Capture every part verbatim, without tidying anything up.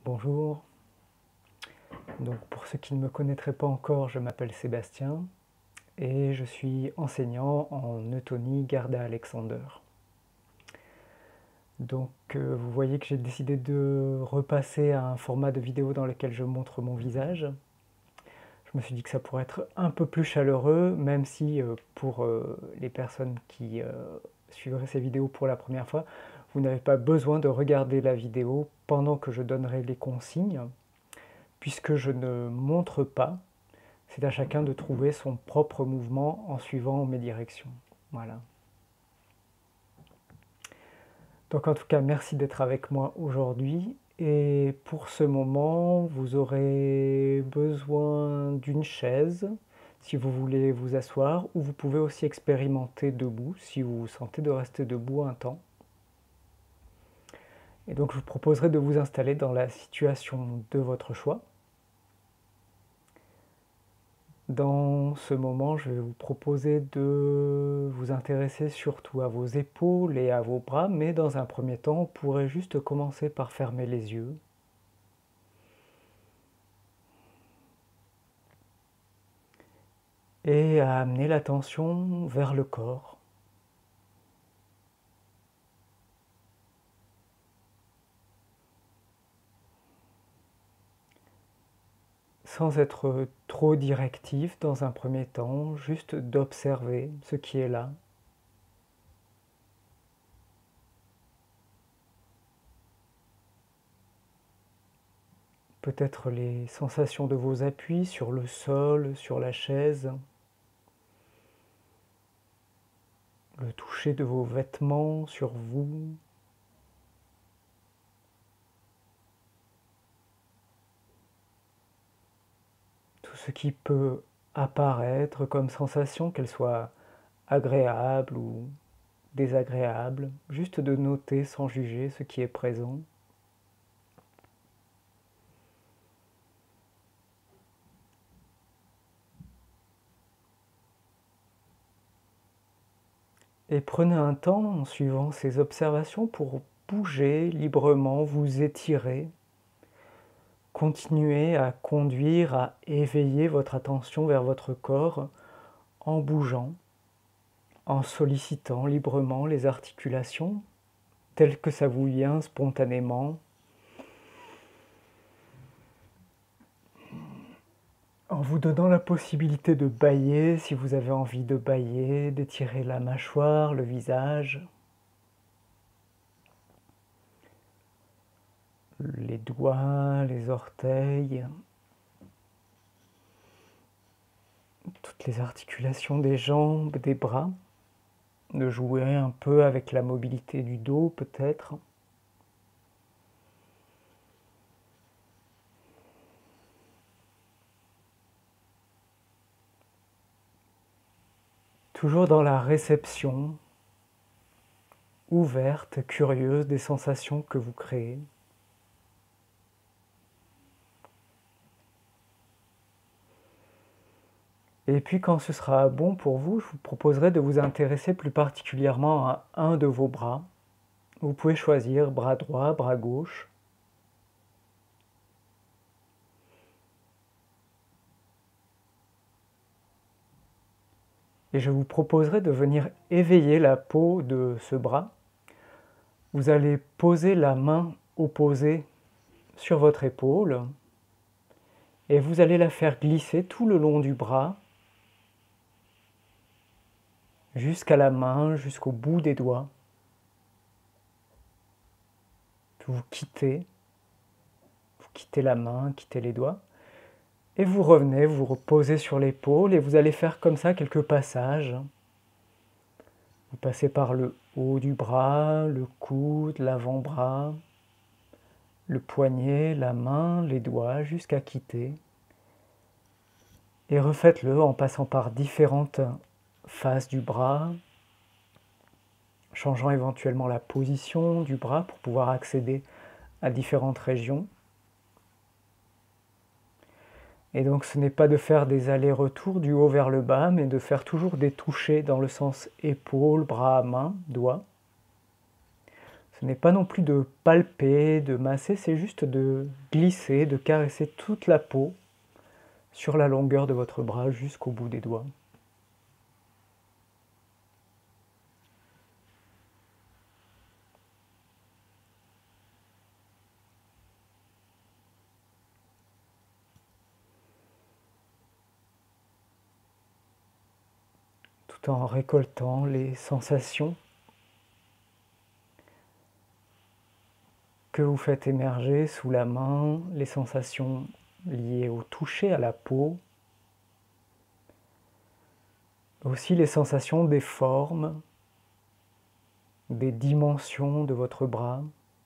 bonjour. Donc, pour ceux qui ne me connaîtraient pas encore, je m'appelle Sébastien et je suis enseignant en eutonie Garda Alexander. Donc euh, vous voyez que j'ai décidé de repasser à un format de vidéo dans lequel je montre mon visage. Je me suis dit que ça pourrait être un peu plus chaleureux, même si euh, pour euh, les personnes qui euh, suivraient ces vidéos pour la première fois, vous n'avez pas besoin de regarder la vidéo pendant que je donnerai les consignes, puisque je ne montre pas. C'est à chacun de trouver son propre mouvement en suivant mes directions. Voilà. Donc en tout cas, merci d'être avec moi aujourd'hui. Et pour ce moment, vous aurez besoin d'une chaise si vous voulez vous asseoir, ou vous pouvez aussi expérimenter debout si vous vous sentez de rester debout un temps. Et donc je vous proposerai de vous installer dans la situation de votre choix. Dans ce moment, je vais vous proposer de vous intéresser surtout à vos épaules et à vos bras, mais dans un premier temps, on pourrait juste commencer par fermer les yeux. Et à amener l'attention vers le corps. Sans être trop directif dans un premier temps, juste d'observer ce qui est là. Peut-être les sensations de vos appuis sur le sol, sur la chaise, le toucher de vos vêtements sur vous. Tout ce qui peut apparaître comme sensation, qu'elle soit agréable ou désagréable, juste de noter sans juger ce qui est présent. Et prenez un temps en suivant ces observations pour bouger librement, vous étirer. Continuez à conduire, à éveiller votre attention vers votre corps en bougeant, en sollicitant librement les articulations telles que ça vous vient spontanément. En vous donnant la possibilité de bâiller, si vous avez envie de bâiller, d'étirer la mâchoire, le visage, les doigts, les orteils, toutes les articulations des jambes, des bras, de jouer un peu avec la mobilité du dos peut-être. Toujours dans la réception, ouverte, curieuse des sensations que vous créez. Et puis quand ce sera bon pour vous, je vous proposerai de vous intéresser plus particulièrement à un de vos bras. Vous pouvez choisir bras droit, bras gauche. Et je vous proposerai de venir éveiller la peau de ce bras. Vous allez poser la main opposée sur votre épaule et vous allez la faire glisser tout le long du bras jusqu'à la main, jusqu'au bout des doigts. Vous quittez, vous quittez la main, quittez les doigts. Et vous revenez, vous reposez sur l'épaule et vous allez faire comme ça quelques passages. Vous passez par le haut du bras, le coude, l'avant-bras, le poignet, la main, les doigts, jusqu'à quitter. Et refaites-le en passant par différentes faces du bras, changeant éventuellement la position du bras pour pouvoir accéder à différentes régions. Et donc ce n'est pas de faire des allers-retours du haut vers le bas, mais de faire toujours des touchés dans le sens épaule, bras, main, doigt. Ce n'est pas non plus de palper, de masser, c'est juste de glisser, de caresser toute la peau sur la longueur de votre bras jusqu'au bout des doigts. Tout en récoltant les sensations que vous faites émerger sous la main, les sensations liées au toucher, à la peau, aussi les sensations des formes, des dimensions de votre bras.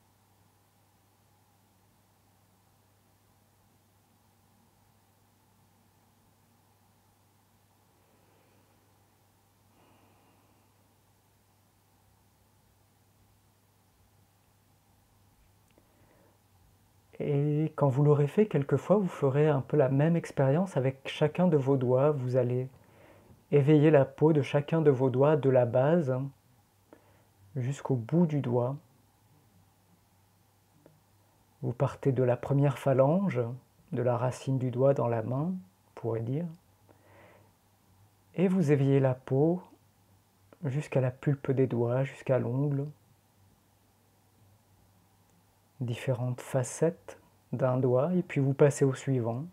Et quand vous l'aurez fait, quelquefois, vous ferez un peu la même expérience avec chacun de vos doigts. Vous allez éveiller la peau de chacun de vos doigts, de la base jusqu'au bout du doigt. Vous partez de la première phalange, de la racine du doigt dans la main, on pourrait dire, et vous éveillez la peau jusqu'à la pulpe des doigts, jusqu'à l'ongle. Différentes facettes d'un doigt, et puis vous passez au suivant.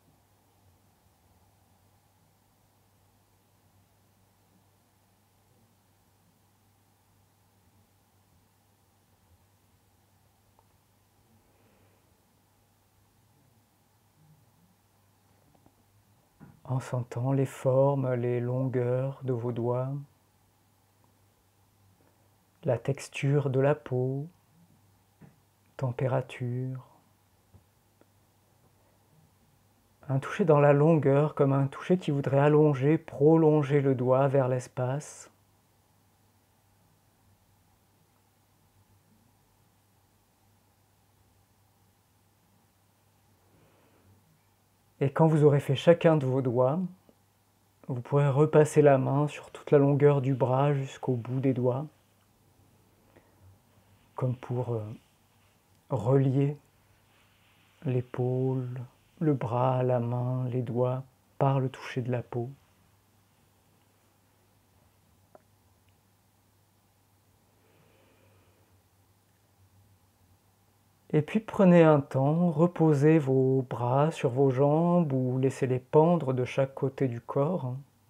En sentant les formes, les longueurs de vos doigts, la texture de la peau, température. Un toucher dans la longueur, comme un toucher qui voudrait allonger, prolonger le doigt vers l'espace. Et quand vous aurez fait chacun de vos doigts, vous pourrez repasser la main sur toute la longueur du bras jusqu'au bout des doigts, comme pour euh, relier l'épaule, le bras, la main, les doigts par le toucher de la peau. Et puis prenez un temps, reposez vos bras sur vos jambes ou laissez-les pendre de chaque côté du corps.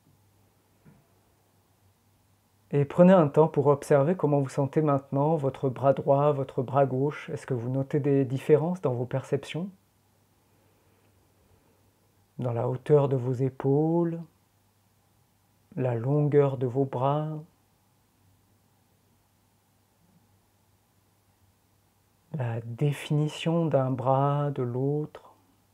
Et prenez un temps pour observer comment vous sentez maintenant votre bras droit, votre bras gauche. Est-ce que vous notez des différences dans vos perceptions? Dans la hauteur de vos épaules, la longueur de vos bras, la définition d'un bras, de l'autre.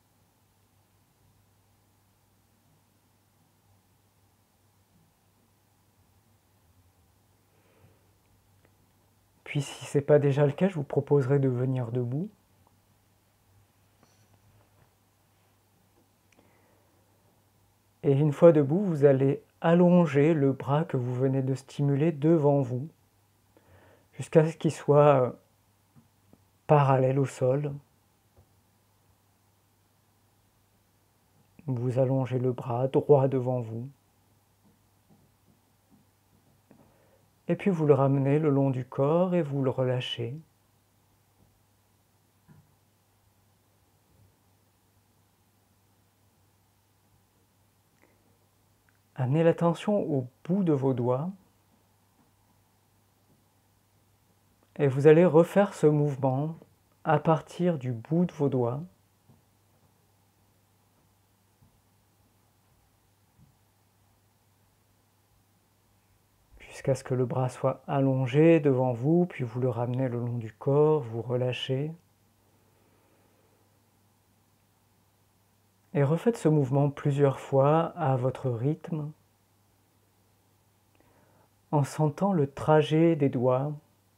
Puis si ce n'est pas déjà le cas, je vous proposerai de venir debout. Et une fois debout, vous allez allonger le bras que vous venez de stimuler devant vous, jusqu'à ce qu'il soit parallèle au sol. Vous allongez le bras droit devant vous. Et puis vous le ramenez le long du corps et vous le relâchez. Amenez l'attention au bout de vos doigts et vous allez refaire ce mouvement à partir du bout de vos doigts. Jusqu'à ce que le bras soit allongé devant vous, puis vous le ramenez le long du corps, vous relâchez. Et refaites ce mouvement plusieurs fois à votre rythme, en sentant le trajet des doigts,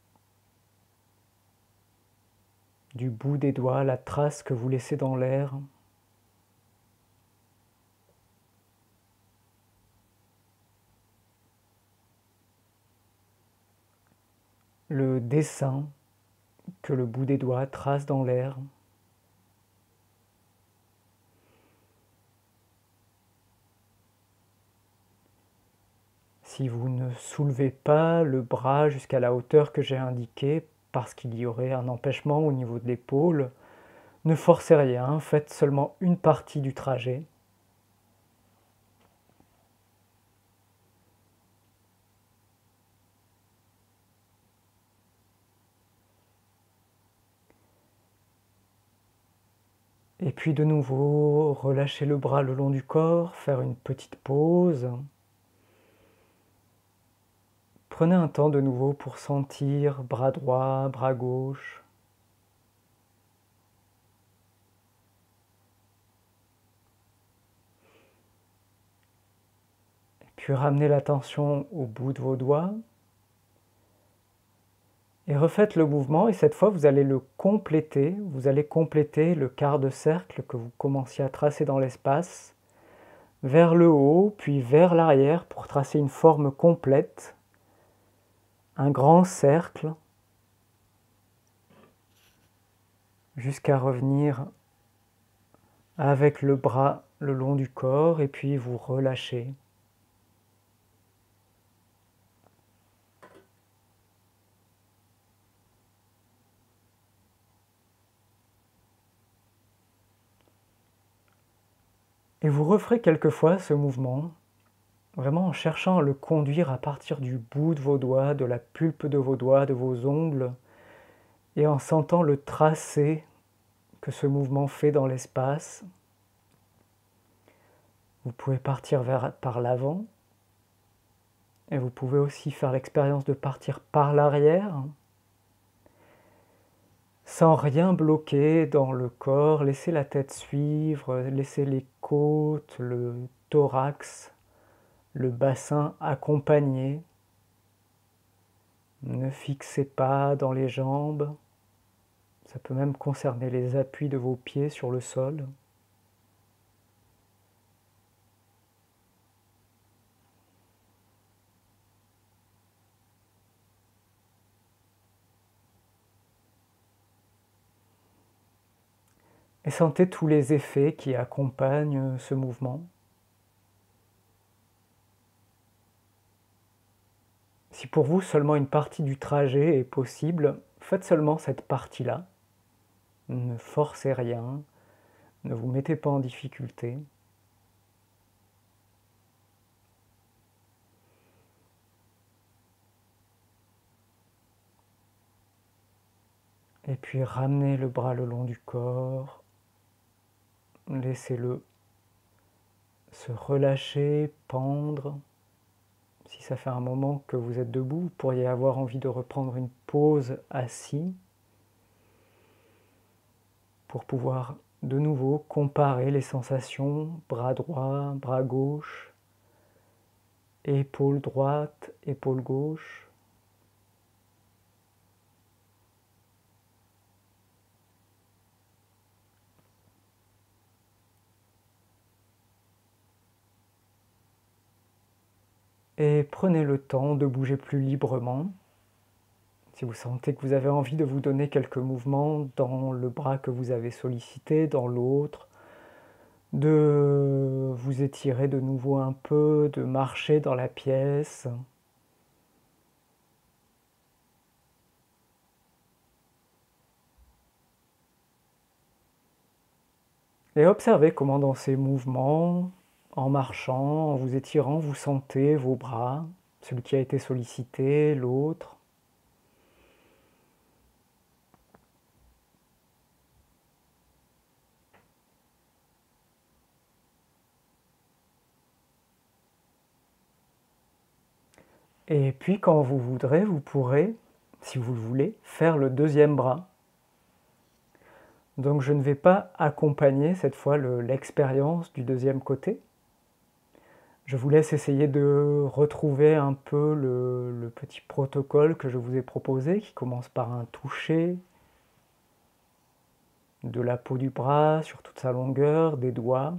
du bout des doigts, la trace que vous laissez dans l'air. Le dessin que le bout des doigts trace dans l'air. Si vous ne soulevez pas le bras jusqu'à la hauteur que j'ai indiquée, parce qu'il y aurait un empêchement au niveau de l'épaule, ne forcez rien, faites seulement une partie du trajet. Et puis de nouveau, relâchez le bras le long du corps, faire une petite pause. Prenez un temps de nouveau pour sentir bras droit, bras gauche. Et puis ramenez l'attention au bout de vos doigts. Et refaites le mouvement, et cette fois vous allez le compléter. Vous allez compléter le quart de cercle que vous commenciez à tracer dans l'espace, vers le haut, puis vers l'arrière pour tracer une forme complète. Un grand cercle, jusqu'à revenir avec le bras le long du corps, et puis vous relâchez. Et vous referez quelquefois ce mouvement, vraiment en cherchant à le conduire à partir du bout de vos doigts, de la pulpe de vos doigts, de vos ongles, et en sentant le tracé que ce mouvement fait dans l'espace. Vous pouvez partir vers, par l'avant, et vous pouvez aussi faire l'expérience de partir par l'arrière, sans rien bloquer dans le corps. Laissez la tête suivre, laissez les côtes, le thorax, le bassin accompagner. Ne fixez pas dans les jambes. Ça peut même concerner les appuis de vos pieds sur le sol. Et sentez tous les effets qui accompagnent ce mouvement. Si pour vous seulement une partie du trajet est possible, faites seulement cette partie-là. Ne forcez rien, ne vous mettez pas en difficulté. Et puis ramenez le bras le long du corps, laissez-le se relâcher, pendre. Si ça fait un moment que vous êtes debout, vous pourriez avoir envie de reprendre une pause assis pour pouvoir de nouveau comparer les sensations, bras droit, bras gauche, épaule droite, épaule gauche. Et prenez le temps de bouger plus librement. Si vous sentez que vous avez envie de vous donner quelques mouvements dans le bras que vous avez sollicité, dans l'autre, de vous étirer de nouveau un peu, de marcher dans la pièce. Et observez comment dans ces mouvements, en marchant, en vous étirant, vous sentez vos bras, celui qui a été sollicité, l'autre. Et puis quand vous voudrez, vous pourrez, si vous le voulez, faire le deuxième bras. Donc je ne vais pas accompagner cette fois l'expérience du deuxième côté. Je vous laisse essayer de retrouver un peu le, le petit protocole que je vous ai proposé, qui commence par un toucher de la peau du bras sur toute sa longueur, des doigts,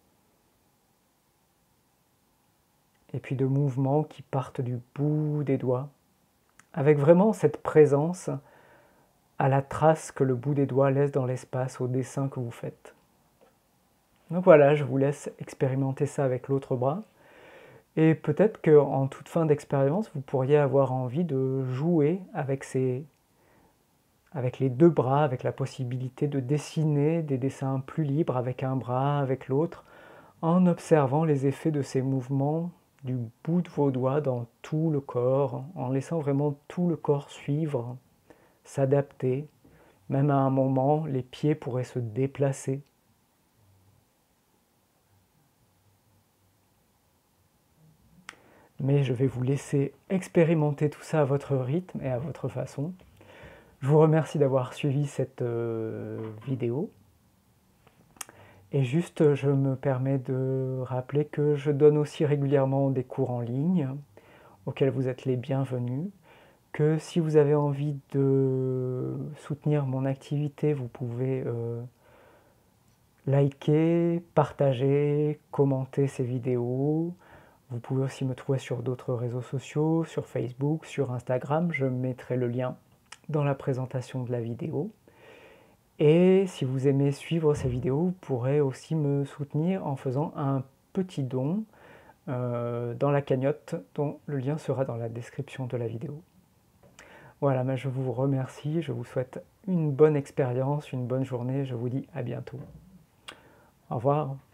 et puis de mouvements qui partent du bout des doigts, avec vraiment cette présence à la trace que le bout des doigts laisse dans l'espace, au dessin que vous faites. Donc voilà, je vous laisse expérimenter ça avec l'autre bras. Et peut-être qu'en toute fin d'expérience, vous pourriez avoir envie de jouer avec, ces, avec les deux bras, avec la possibilité de dessiner des dessins plus libres avec un bras, avec l'autre, en observant les effets de ces mouvements du bout de vos doigts dans tout le corps, en laissant vraiment tout le corps suivre, s'adapter. Même à un moment, les pieds pourraient se déplacer. Mais je vais vous laisser expérimenter tout ça à votre rythme et à votre façon. Je vous remercie d'avoir suivi cette euh, vidéo. Et juste, je me permets de rappeler que je donne aussi régulièrement des cours en ligne, auxquels vous êtes les bienvenus. Que si vous avez envie de soutenir mon activité, vous pouvez euh, liker, partager, commenter ces vidéos. Vous pouvez aussi me trouver sur d'autres réseaux sociaux, sur Facebook, sur Instagram. Je mettrai le lien dans la présentation de la vidéo. Et si vous aimez suivre ces vidéos, vous pourrez aussi me soutenir en faisant un petit don euh, dans la cagnotte, dont le lien sera dans la description de la vidéo. Voilà, mais je vous remercie, je vous souhaite une bonne expérience, une bonne journée, je vous dis à bientôt. Au revoir.